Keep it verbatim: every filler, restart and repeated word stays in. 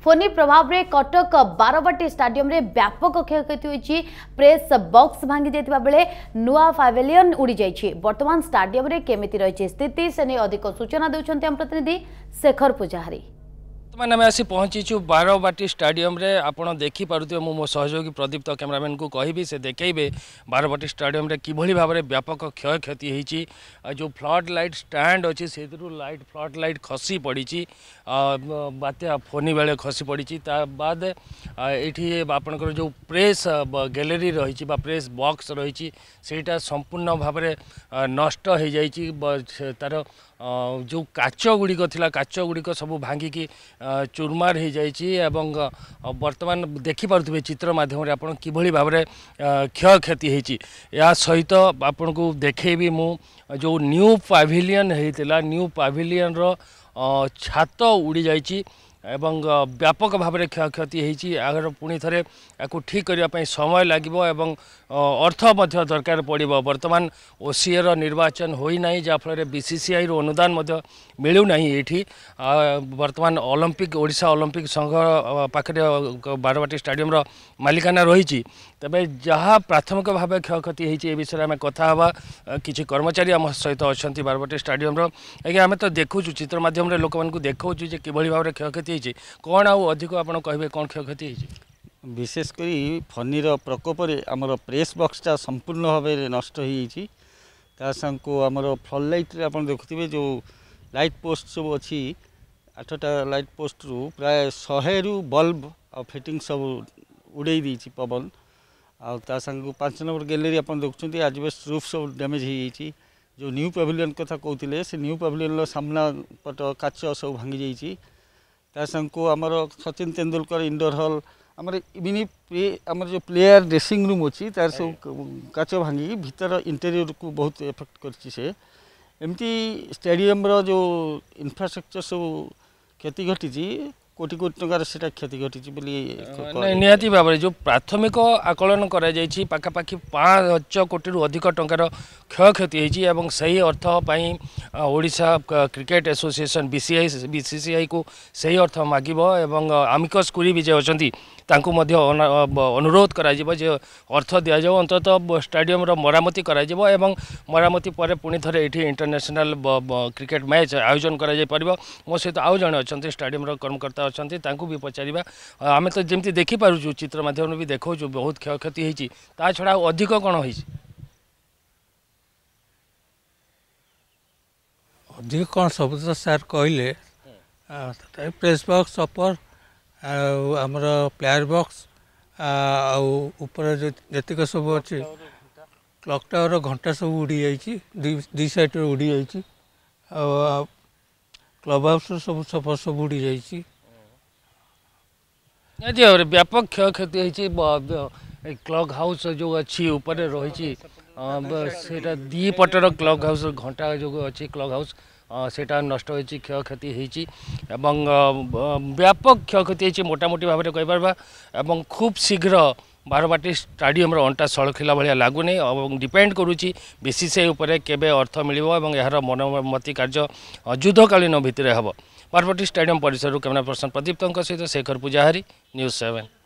फोनी प्रभाव रे कटक बारवाटी स्टाडियम रे व्यापक क्षयक्षति होईची। प्रेस बॉक्स भांगी देथिबा बेले नुआ पैवेलियन उड़ी जाईची। वर्तमान स्टाडियम रे केमिति रहिची स्थिति से नै अधिक सूचना देउछन्ते हम प्रतिनिधि शेखर पुजारी। मैंने आम आसी पहुँचीचु बारवाटी स्टाडियम रे आपण देखी पारुथिबे मो मो सहयोगी प्रदीप्त कैमरामैन को कहबी से देखेबे बारवाटी स्टाडियम रे किभली भाबरे व्यापक क्षय क्षति होईची। जो फ्लड लाइट स्टैंड अच्छी से लाइट फ्लड लाइट खसी पड़ी बात्या फोनी बेले खसी पड़ी ता बाद ये आपंकर जो प्रेस गैलरी रही प्रेस बॉक्स रही सेटा संपूर्ण भाव नष्ट हो जाइए। तार जो काच गुड़िक थिला काच गुड़िक सब भांगिकी चूरमार हो जाइए। वर्तमान देखिपे चित्र मध्यम आप किभली भाव क्षय क्षति होती या सहित आपन को देखेबी मु जो न्यू पैविलियन होता न्यू पैविलियन रो छात उड़ी जाइए एवं व्यापक भाव में क्षय क्षति होती। आगर पुणी थे या ठीक करने समय लगे एवं अर्थ दरकार पड़ो। वर्तमान ओसीए निर्वाचन होना जहाँफल बीसीसीआई रो अनुदान मिलूना ये वर्तमान ओलंपिक ओडिशा ओलंपिक संघ पाखे बारवाटी स्टाडियम रो मालिकाना रही। तबे जहाँ प्राथमिक भाव क्षय क्षति होती ए विषय में कथा हवा किसी कर्मचारी आम सहित अच्छा बारवाटी स्टाडियम रो आज्ञा आम तो देखु चित्र माध्यम लोक मानक देखा कि भाव में क्षय क्षति कौन आउ अधिक आप कहे कौन क्षय क्षति विशेषकर फनीर प्रकोप आमर प्रेस बॉक्सटा संपूर्ण भाव नष्ट हो को आमर फ्लड लाइट आप देखुए जो लाइट पोस्ट सब अच्छी आठटा लाइट पोस्ट रु प्राय शहे रु बल्ब आ फिटिंग सब उड़े दी पवन आ सांग पांच नंबर गैलरी आप देखुं आजबेस्ट रूफ सब डैमेज हो जो न्यू पैविलियन कथा कहते से न्यू पैविलियन सामना पट काच सब भांगी जाइए। संग को आमर सचिन तेंदुलकर इंडोर हॉल आमर इवनि आमर जो प्लेयर ड्रेसिंग रूम अच्छी तार सब काच भांगी भीतर इंटेरियर को बहुत एफेक्ट करछि। से एमती स्टेडियम रो जो इंफ्रास्ट्रक्चर सब क्षति घटी कोटी कोटी टंकार से क्षति घटी निहाती भाव में जो प्राथमिक आकलन कराई पाखापाखि पाँच कोटी रु अधिक टंकार क्षय क्षति होती। सही अर्थ पाई Odisha cricket association BCI BCCI को सही अर्थ मागिब एवं आमिकस कुरी भी जे अछंती तांको मध्य अनुरोध करा जिवो जे अर्थ दिया जाओ अंततः स्टाडियम रो मरामती करा जिवो एवं मरामती पर पुणी थरे एठी इंटरनेशनल क्रिकेट मैच आयोजन करा जाय परबो। मो सहित आउ जणे अछंती स्टाडियम रो कर्मकर्ता अछंती तांको भी पचारिबा। आमे तो जेमती देखि पारुछु चित्र माध्यम भी देखौछु बहुत क्षय क्षति होईची ता छडा अधिक कोन होईची अधिक कौन सब तो सार कहले प्रेस बॉक्स अपर आमर प्लेयर बॉक्स ऊपर जतिक सब अच्छे क्लॉक टावर घंटा सब उड़ी जाइए दी साइड उड़ी जाइए क्लब हाउस सब सफर सब उड़ी जाइए। व्यापक क्षय क्षति होती। क्लॉक हाउस जो अच्छी ऊपर रही से दी पटर क्लॉक हाउस घंटा जो अच्छी क्लॉक हाउस सेटा नष्ट हो क्षय क्षति होती व्यापक क्षय क्षति होती मोटामोटी भाव में कहीपर एवं खूब शीघ्र बारवाटी स्टाडियम अंटा सड़खिला भाया लगुनि डिपेंड करुच्ची बीसीसीआई उपरे केबे अर्थ मिलिबो एवं यार मरामती कार्य युद्धकालीन भित्तिरे हबो। बारवाटी स्टाडियम परिसर कैमरा पर्सन प्रदीप्त सहित शेखर पुजारी न्यूज़ सेवन।